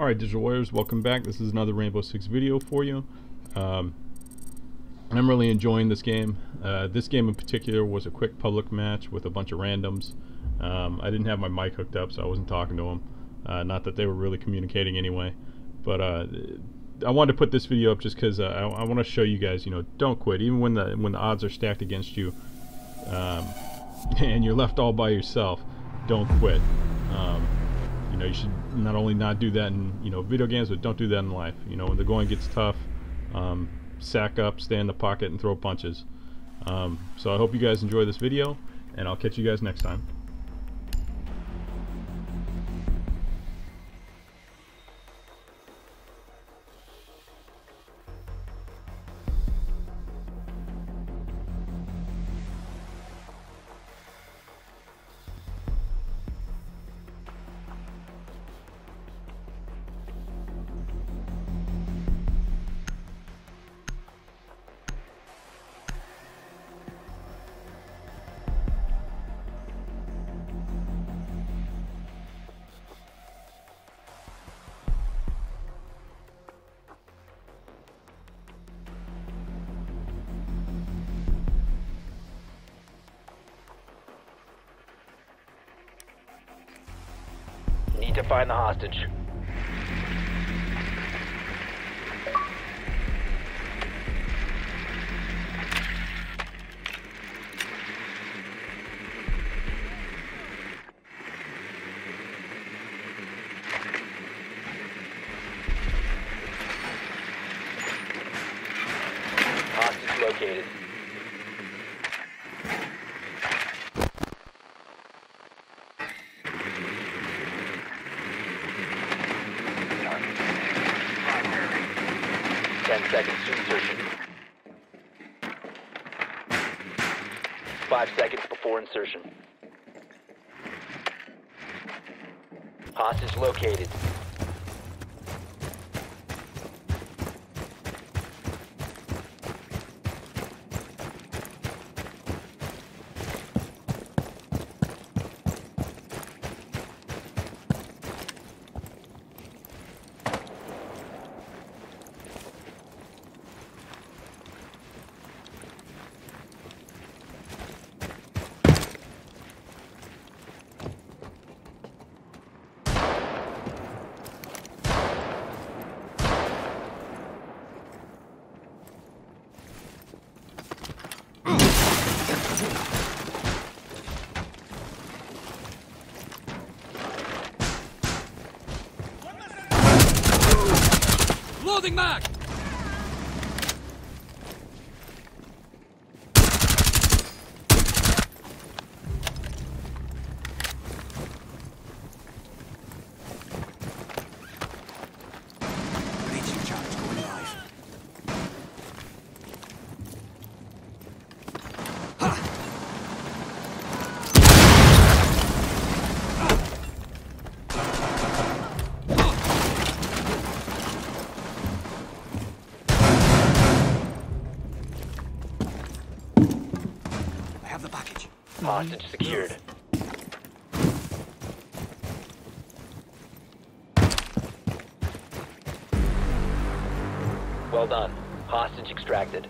Alright, Digital Warriors, welcome back. This is another Rainbow Six video for you. I'm really enjoying this game. This game in particular was a quick public match with a bunch of randoms. I didn't have my mic hooked up, so I wasn't talking to them. Not that they were really communicating anyway. But I wanted to put this video up just because I want to show you guys, don't quit. Even when the odds are stacked against you, and you're left all by yourself, don't quit. You should not only not do that in video games, but don't do that in life. When the going gets tough, sack up, stay in the pocket, and throw punches. So I hope you guys enjoy this video, and I'll catch you guys next time. Need to find the hostage. Hostage located. Seconds to insertion. 5 seconds before insertion. Hostage located. Loading mag! Breaching charge going live. The package. Hostage secured. Well done. Hostage extracted.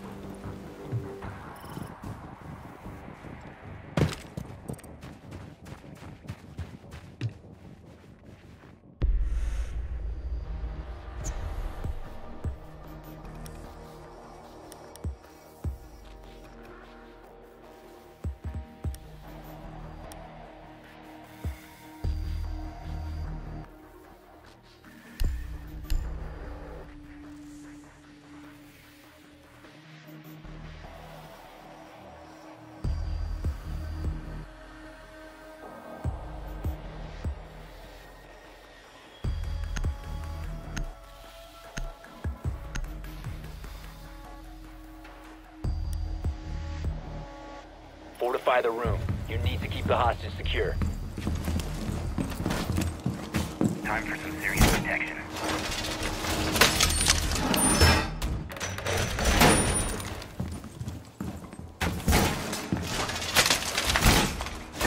Fortify the room. You need to keep the hostage secure. Time for some serious protection.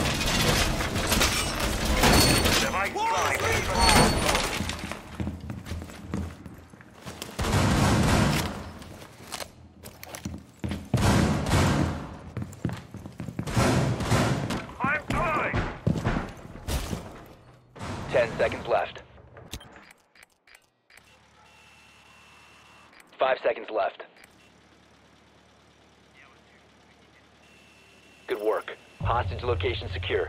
Device 10 seconds left. 5 seconds left. Good work. Hostage location secure.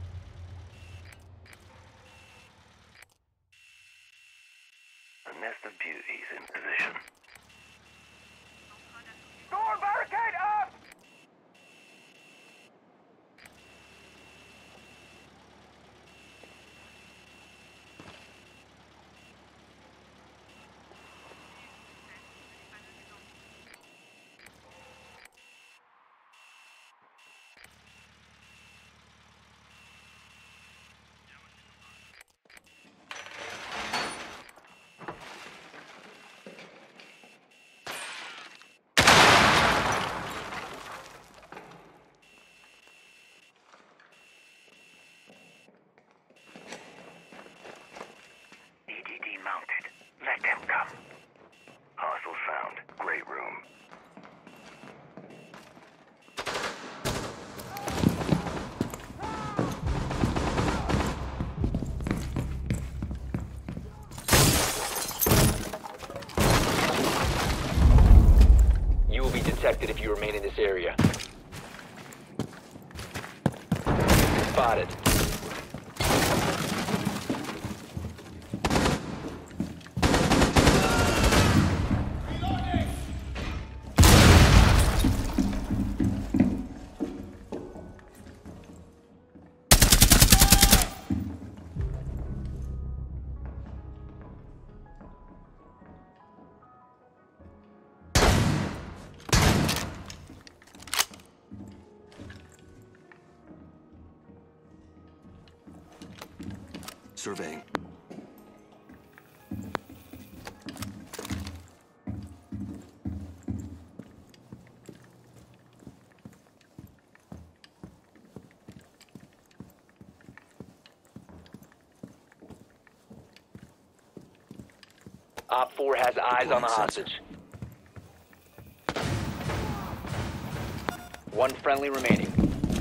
A nest of beauties in position. Door barricade up! EDD mounted. Let them come. Hostiles found. Great room. You will be detected if you remain in this area. Spotted. Surveying. Op 4 has eyes on the Sensor. hostage. One friendly remaining.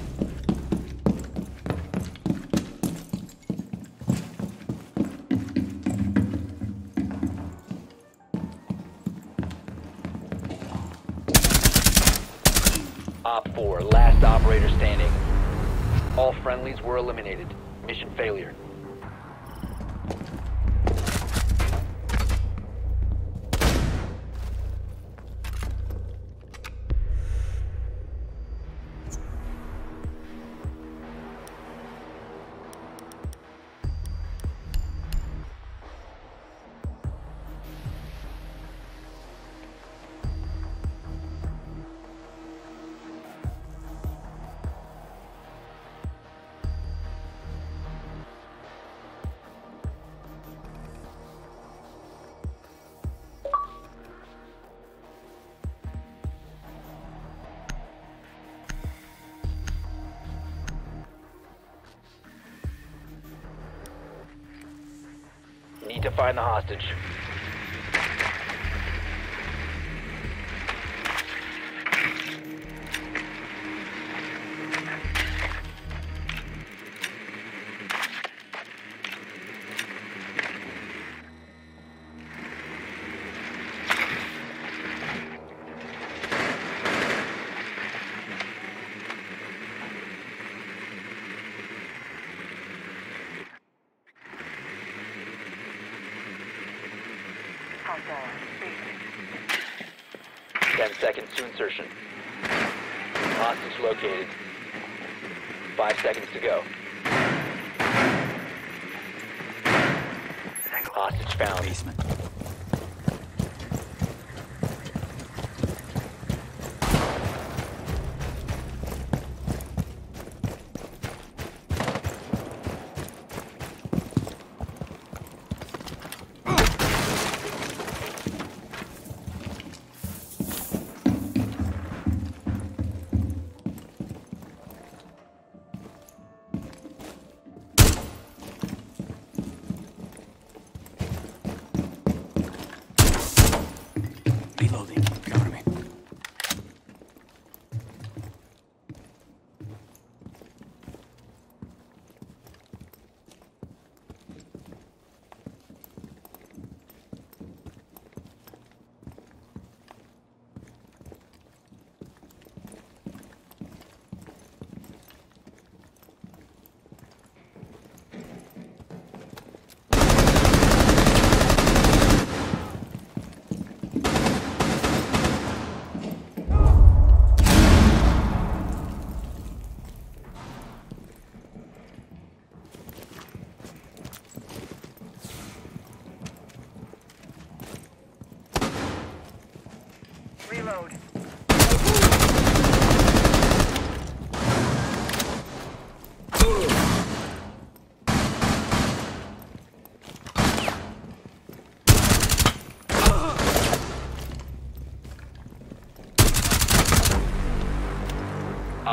Op 4, last operator standing. All friendlies were eliminated. Mission failure. Need to find the hostage. Countdown. 10 seconds to insertion. Hostage located. 5 seconds to go. Hostage found. Basement.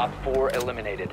Op 4 eliminated.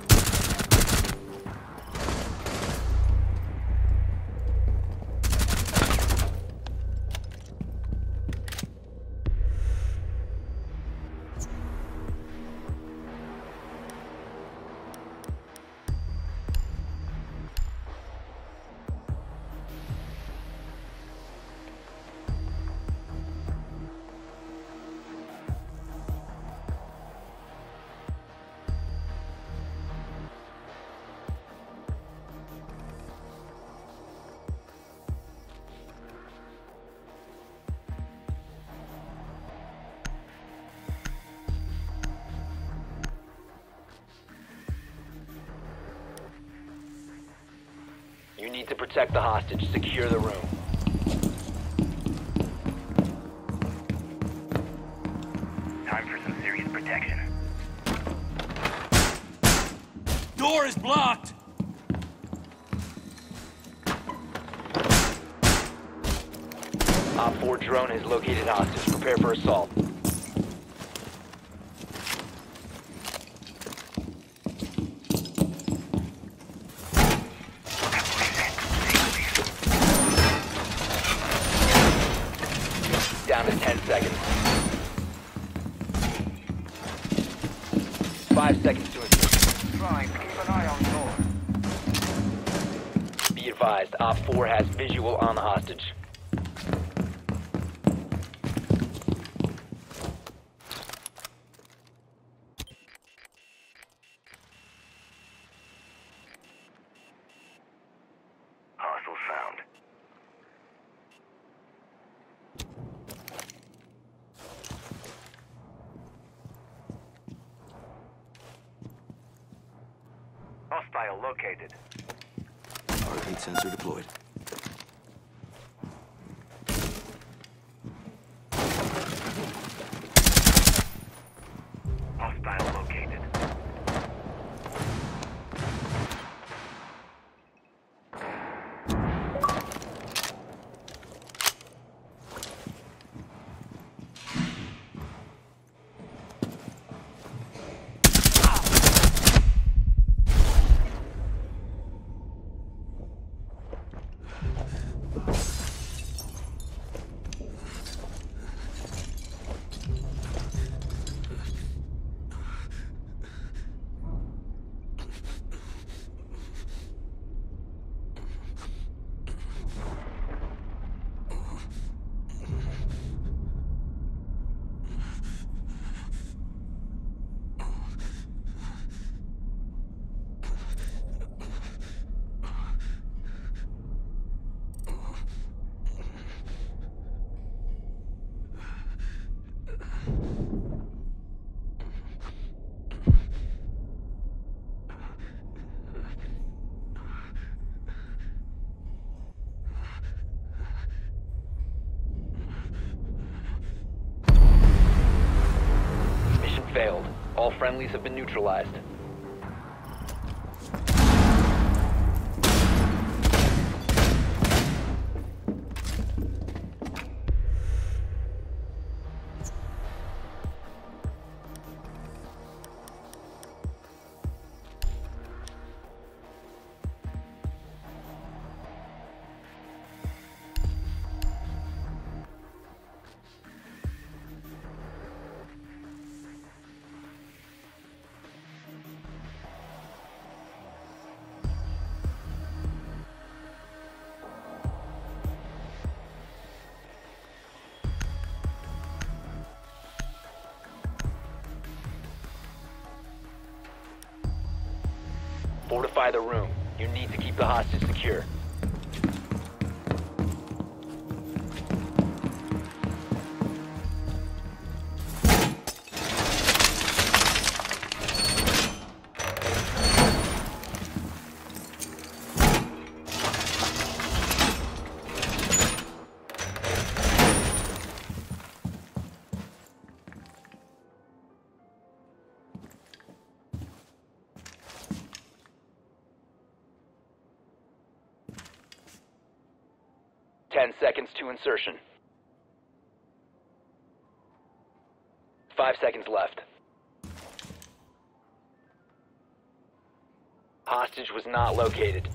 You need to protect the hostage. Secure the room. Time for some serious protection. Door is blocked! Op 4 drone has located hostage. Prepare for assault. Down to 10 seconds. 5 seconds to insert. Trying to keep an eye on door. Be advised, Op 4 has visual on the hostage. Hostiles found. Hostile located. Heartbeat sensor deployed. Hostile located. Failed. All friendlies have been neutralized. Fortify the room. You need to keep the hostage secure. Ten seconds to insertion. 5 seconds left. Hostage was not located.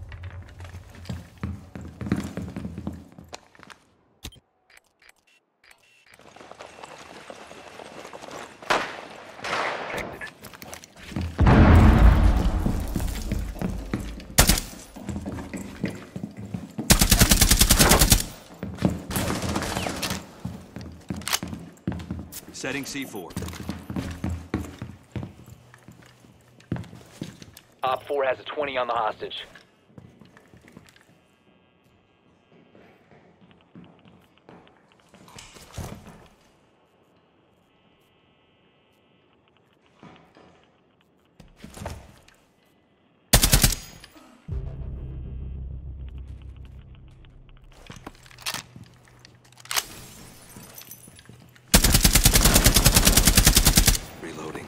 Setting C4. Op 4 has a 20 on the hostage. Reloading.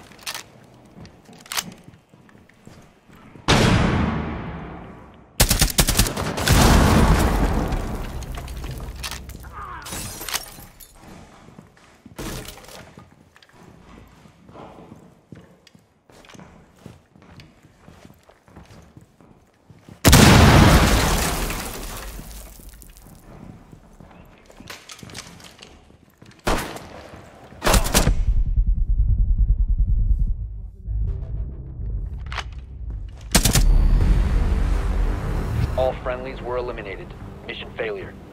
All friendlies were eliminated. Mission failure.